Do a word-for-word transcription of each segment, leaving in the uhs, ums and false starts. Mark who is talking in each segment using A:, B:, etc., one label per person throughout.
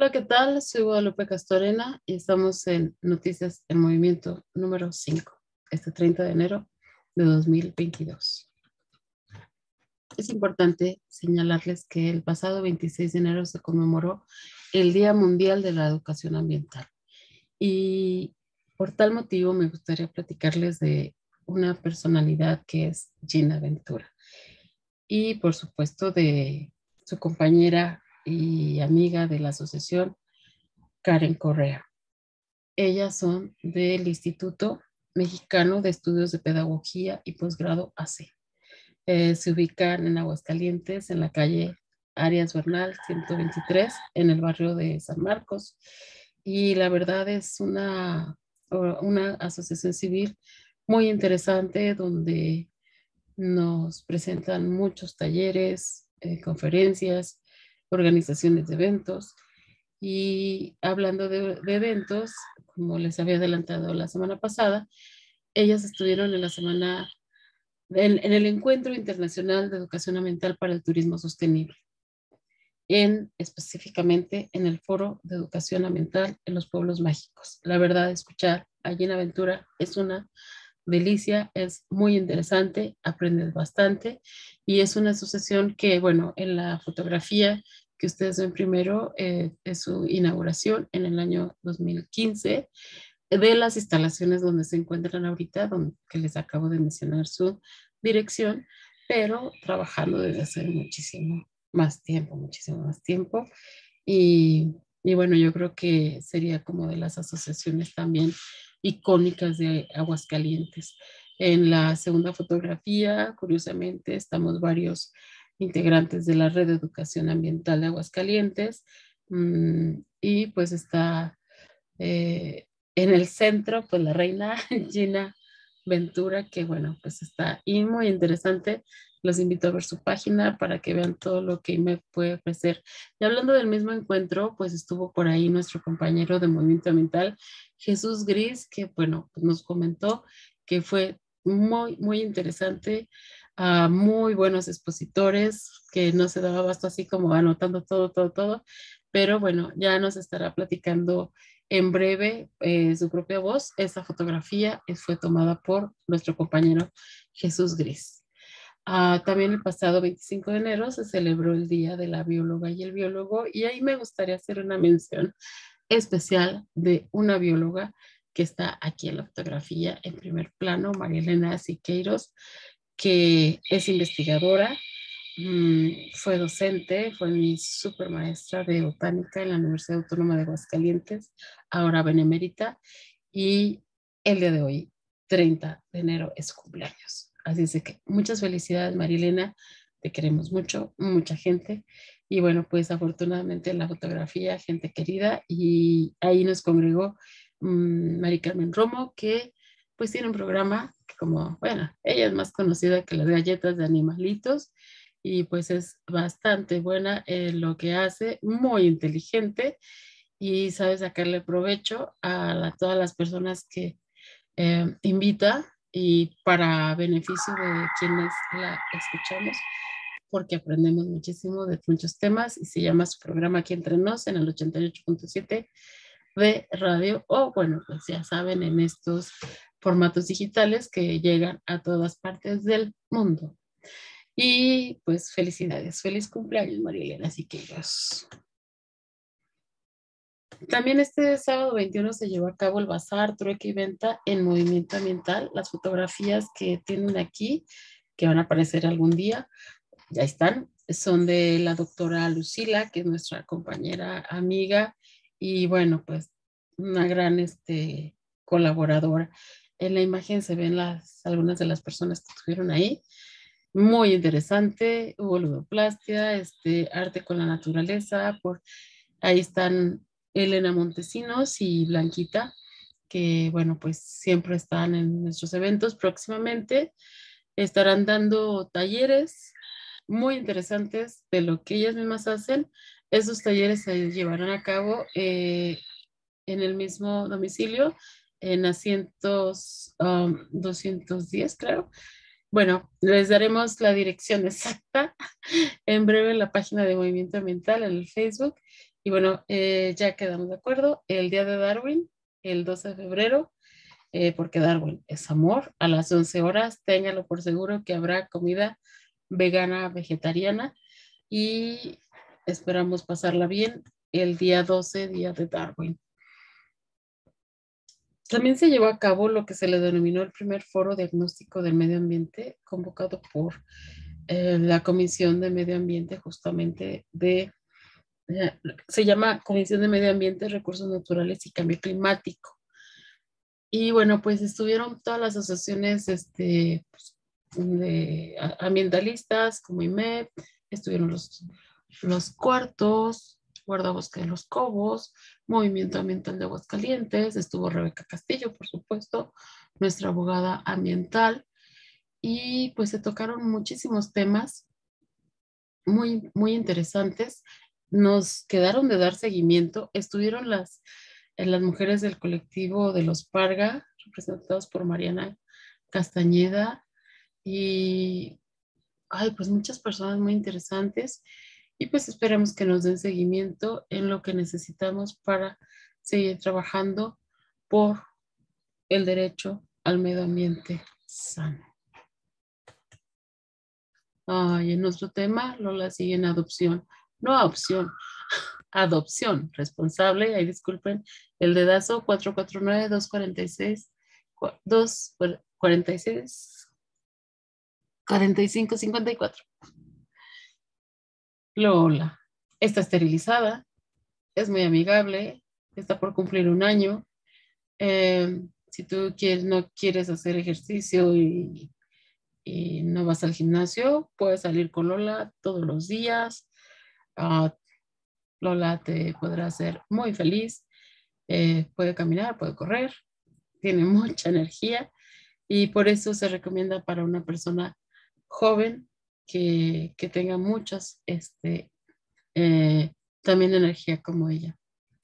A: Hola, ¿qué tal? Soy Guadalupe Castorena y estamos en Noticias en Movimiento número cinco, este treinta de enero de dos mil veintidós. Es importante señalarles que el pasado veintiséis de enero se conmemoró el Día Mundial de la Educación Ambiental. Y por tal motivo me gustaría platicarles de una personalidad que es Gina Ventura. Y por supuesto de su compañera y amiga de la asociación, Karen Correa. Ellas son del Instituto Mexicano de Estudios de Pedagogía y Posgrado A C. Eh, se ubican en Aguascalientes, en la calle Arias Bernal ciento veintitrés, en el barrio de San Marcos. Y la verdad es una, una asociación civil muy interesante donde nos presentan muchos talleres, eh, conferencias, organizaciones de eventos. Y hablando de, de eventos, como les había adelantado la semana pasada, ellas estuvieron en la semana, en, en el Encuentro Internacional de Educación Ambiental para el Turismo Sostenible, en específicamente en el Foro de Educación Ambiental en los Pueblos Mágicos. La verdad, escuchar a Gina Ventura es una delicia, es muy interesante, aprendes bastante y es una asociación que, bueno, en la fotografía que ustedes ven primero eh, es su inauguración en el año dos mil quince de las instalaciones donde se encuentran ahorita, donde, que les acabo de mencionar su dirección, pero trabajando desde hace muchísimo más tiempo, muchísimo más tiempo. Y, y bueno, yo creo que sería como de las asociaciones también icónicas de Aguascalientes. En la segunda fotografía, curiosamente, estamos varios integrantes de la Red de Educación Ambiental de Aguascalientes mmm, y pues está eh, en el centro, pues la reina Gina Ventura, que bueno, pues está y muy interesante. Los invito a ver su página para que vean todo lo que me puede ofrecer. Y hablando del mismo encuentro, pues estuvo por ahí nuestro compañero de Movimiento Ambiental, Jesús Gris, que bueno, pues nos comentó que fue muy, muy interesante, uh, muy buenos expositores, que no se daba abasto así como anotando todo, todo, todo, pero bueno, ya nos estará platicando en breve eh, su propia voz. Esta fotografía fue tomada por nuestro compañero Jesús Gris. Uh, también el pasado veinticinco de enero se celebró el Día de la Bióloga y el Biólogo y ahí me gustaría hacer una mención especial de una bióloga que está aquí en la fotografía en primer plano, María Elena Siqueiros, que es investigadora, mmm, fue docente, fue mi super maestra de botánica en la Universidad Autónoma de Aguascalientes, ahora benemérita, y el día de hoy, treinta de enero, es su cumpleaños. Así es que muchas felicidades, Marilena, te queremos mucho, mucha gente. Y bueno, pues afortunadamente en la fotografía, gente querida, y ahí nos congregó mmm, Mari Carmen Romo, que pues tiene un programa que como, bueno, ella es más conocida que las galletas de animalitos, y pues es bastante buena en lo que hace, muy inteligente, y sabe sacarle provecho a la, todas las personas que eh, invita y para beneficio de quienes la escuchamos, porque aprendemos muchísimo de muchos temas y se llama su programa Aquí Entre Nos en el ochenta y ocho punto siete de radio o bueno, pues ya saben, en estos formatos digitales que llegan a todas partes del mundo. Y pues felicidades, feliz cumpleaños Marielena Siqueiros. También este sábado veintiuno se llevó a cabo el bazar, trueque y venta en Movimiento Ambiental. Las fotografías que tienen aquí, que van a aparecer algún día, ya están, son de la doctora Lucila, que es nuestra compañera amiga y bueno, pues una gran este, colaboradora. En la imagen se ven las, algunas de las personas que estuvieron ahí. Muy interesante, hubo ludoplastia, este, arte con la naturaleza, por ahí están Elena Montesinos y Blanquita, que bueno, pues siempre están en nuestros eventos. Próximamente estarán dando talleres muy interesantes de lo que ellas mismas hacen. Esos talleres se llevarán a cabo eh, en el mismo domicilio, en asientos um, doscientos diez, creo. Bueno, les daremos la dirección exacta en breve en la página de Movimiento Ambiental en el Facebook Y bueno, eh, ya quedamos de acuerdo. El día de Darwin, el doce de febrero, eh, porque Darwin es amor, a las once horas, téngalo por seguro que habrá comida vegana, vegetariana y esperamos pasarla bien el día doce, día de Darwin. También se llevó a cabo lo que se le denominó el primer foro diagnóstico del medio ambiente, convocado por eh, la Comisión de Medio Ambiente, justamente de, eh, se llama Comisión de Medio Ambiente, Recursos Naturales y Cambio Climático. Y bueno, pues estuvieron todas las asociaciones este, pues, de ambientalistas como I M E P, estuvieron los, los cuartos, Guardabosque de los Cobos, Movimiento Ambiental de Aguascalientes, estuvo Rebeca Castillo, por supuesto, nuestra abogada ambiental, y pues se tocaron muchísimos temas muy, muy interesantes. Nos quedaron de dar seguimiento, estuvieron las, las mujeres del colectivo de los Parga, representados por Mariana Castañeda, y ay, pues muchas personas muy interesantes y pues esperamos que nos den seguimiento en lo que necesitamos para seguir trabajando por el derecho al medio ambiente sano. Ay, en nuestro tema, Lola sigue en adopción, no adopción, adopción responsable, ahí disculpen, el dedazo cuatro cuatro nueve, dos cuatro seis, dos cuatro seis, cuarenta y cinco cincuenta y cuatro. Lola está esterilizada, es muy amigable, está por cumplir un año. Eh, si tú quieres, no quieres hacer ejercicio y, y no vas al gimnasio, puedes salir con Lola todos los días. Uh, Lola te podrá hacer muy feliz. Eh, puede caminar, puede correr, tiene mucha energía y por eso se recomienda para una persona joven que, que tenga muchas este, eh, también energía como ella.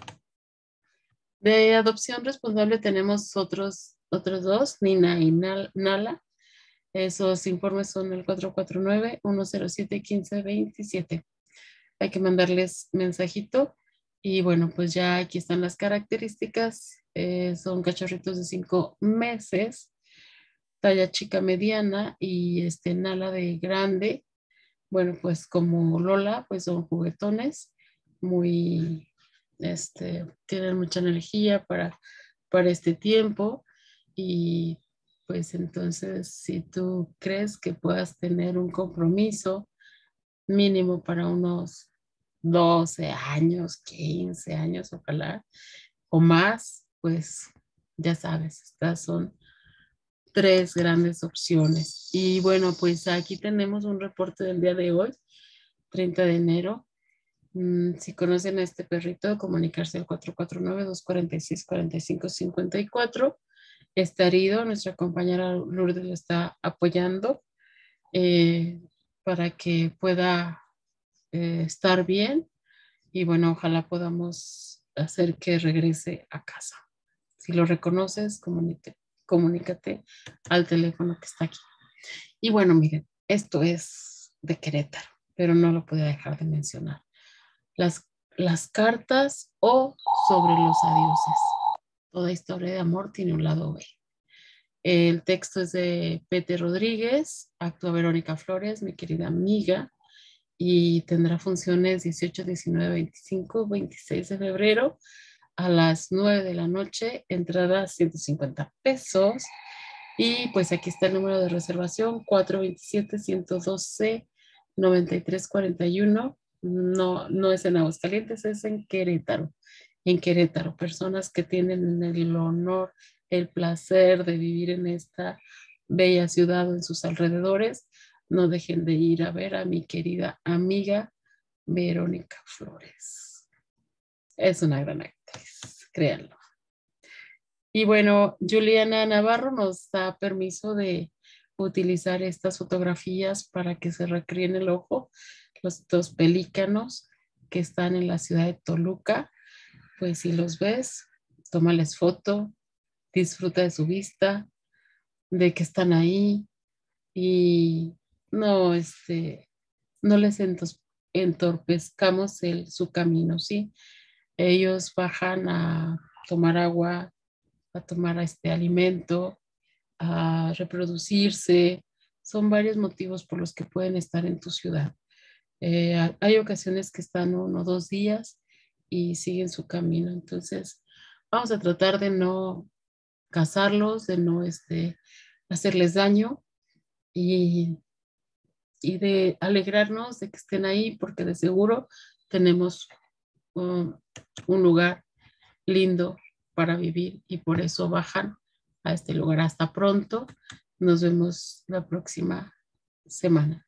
A: De adopción responsable tenemos otros, otros dos, Nina y Nala. Esos informes son el cuatro cuatro nueve, uno cero siete, uno cinco dos siete. Hay que mandarles mensajito. Y bueno, pues ya aquí están las características. Eh, son cachorritos de cinco meses, talla chica mediana y este Nala de grande. Bueno, pues como Lola, pues son juguetones, muy, este, tienen mucha energía para, para este tiempo y pues entonces si tú crees que puedas tener un compromiso mínimo para unos doce años, quince años, ojalá, o más, pues ya sabes, estas son tres grandes opciones. Y bueno, pues aquí tenemos un reporte del día de hoy, treinta de enero. Mm, si conocen a este perrito, comunicarse al cuatro cuatro nueve, dos cuatro seis, cuatro cinco cinco cuatro. Está herido, nuestra compañera Lourdes lo está apoyando eh, para que pueda eh, estar bien y bueno, ojalá podamos hacer que regrese a casa. Si lo reconoces, comunícate, comunícate al teléfono que está aquí. Y bueno, miren, esto es de Querétaro, pero no lo podía dejar de mencionar. Las, las cartas o sobre los adioses. Toda historia de amor tiene un lado B. El texto es de Pete Rodríguez, actúa Verónica Flores, mi querida amiga, y tendrá funciones dieciocho, diecinueve, veinticinco, veintiséis de febrero a las nueve de la noche, entrada ciento cincuenta pesos. Y pues aquí está el número de reservación, cuatro dos siete, uno uno dos, nueve tres cuatro uno. No, no es en Aguascalientes, es en Querétaro. En Querétaro, personas que tienen el honor, el placer de vivir en esta bella ciudad o en sus alrededores, no dejen de ir a ver a mi querida amiga Verónica Flores. Es una gran actriz, créanlo. Y bueno, Juliana Navarro nos da permiso de utilizar estas fotografías para que se recreen el ojo. Los dos pelícanos que están en la ciudad de Toluca, pues si los ves, tómales foto, disfruta de su vista, de que están ahí y no, este, no les entorpezcamos el, su camino, ¿sí? Ellos bajan a tomar agua, a tomar este alimento, a reproducirse. Son varios motivos por los que pueden estar en tu ciudad. Eh, hay ocasiones que están uno o dos días y siguen su camino. Entonces, vamos a tratar de no cazarlos, de no este, hacerles daño y, y de alegrarnos de que estén ahí, porque de seguro tenemos um, un lugar lindo para vivir y por eso bajan a este lugar. Hasta pronto. Nos vemos la próxima semana.